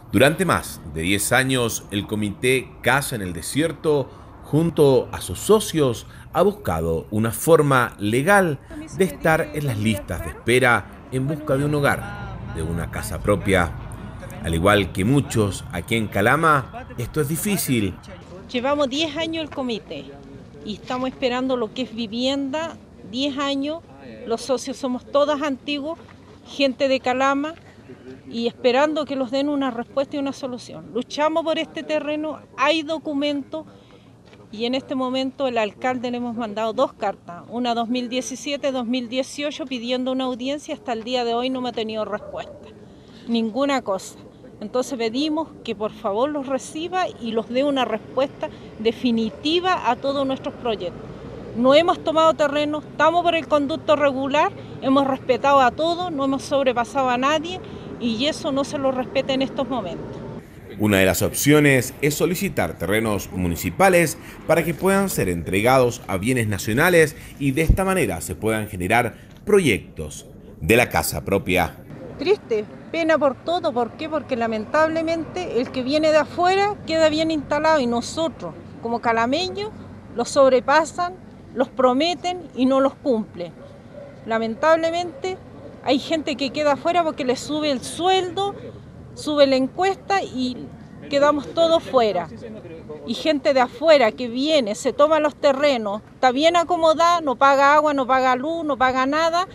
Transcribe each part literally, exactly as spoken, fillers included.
Durante más de diez años, el Comité Casa en el Desierto, junto a sus socios, ha buscado una forma legal de estar en las listas de espera en busca de un hogar, de una casa propia. Al igual que muchos aquí en Calama, esto es difícil. Llevamos diez años el comité y estamos esperando lo que es vivienda, diez años, los socios somos todas antiguos, gente de Calama, y esperando que nos den una respuesta y una solución. Luchamos por este terreno, hay documentos y en este momento el alcalde le hemos mandado dos cartas, una dos mil diecisiete, dos mil dieciocho pidiendo una audiencia, hasta el día de hoy no me ha tenido respuesta, ninguna cosa. Entonces pedimos que por favor los reciba y los dé una respuesta definitiva a todos nuestros proyectos. No hemos tomado terreno, estamos por el conducto regular, hemos respetado a todos, no hemos sobrepasado a nadie y eso no se lo respeta en estos momentos. Una de las opciones es solicitar terrenos municipales para que puedan ser entregados a bienes nacionales y de esta manera se puedan generar proyectos de la casa propia. Triste, pena por todo, ¿por qué? Porque lamentablemente el que viene de afuera queda bien instalado y nosotros, como calameños, los sobrepasan, los prometen y no los cumplen. Lamentablemente hay gente que queda afuera porque le sube el sueldo, sube la encuesta y quedamos todos fuera. Y gente de afuera que viene, se toma los terrenos, está bien acomodada, no paga agua, no paga luz, no paga nada,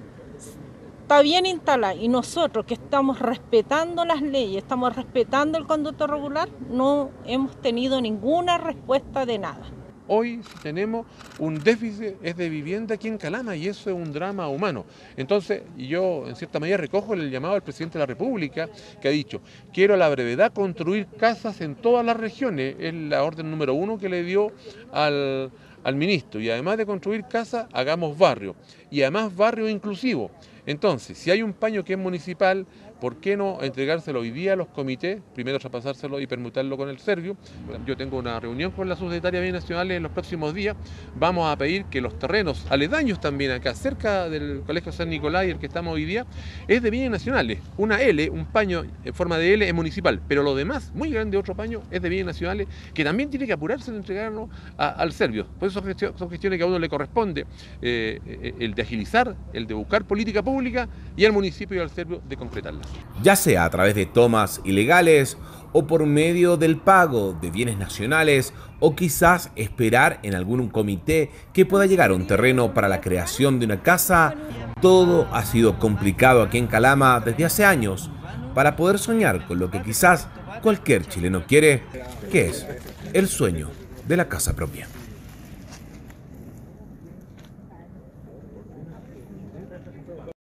está bien instalada. Y nosotros que estamos respetando las leyes, estamos respetando el conducto regular, no hemos tenido ninguna respuesta de nada. Hoy tenemos un déficit es de vivienda aquí en Calama y eso es un drama humano. Entonces yo en cierta medida recojo el llamado del presidente de la República que ha dicho, quiero a la brevedad construir casas en todas las regiones, es la orden número uno que le dio al, al ministro, y además de construir casas, hagamos barrio, y además barrio inclusivo. Entonces, si hay un paño que es municipal, ¿por qué no entregárselo hoy día a los comités? Primero traspasárselo y permutarlo con el Servio. Yo tengo una reunión con la subsecretaria de Bienes Nacionales en los próximos días. Vamos a pedir que los terrenos aledaños también acá, cerca del Colegio San Nicolás, el que estamos hoy día, es de Bienes Nacionales. Una L, un paño en forma de L es municipal, pero lo demás, muy grande otro paño, es de Bienes Nacionales, que también tiene que apurarse en entregarlo a, al Servio. Por eso son gestiones que a uno le corresponde, eh, el de agilizar, el de buscar política pública, pública y al municipio y al Servio de concretarla. Ya sea a través de tomas ilegales o por medio del pago de bienes nacionales o quizás esperar en algún comité que pueda llegar a un terreno para la creación de una casa, todo ha sido complicado aquí en Calama desde hace años para poder soñar con lo que quizás cualquier chileno quiere, que es el sueño de la casa propia.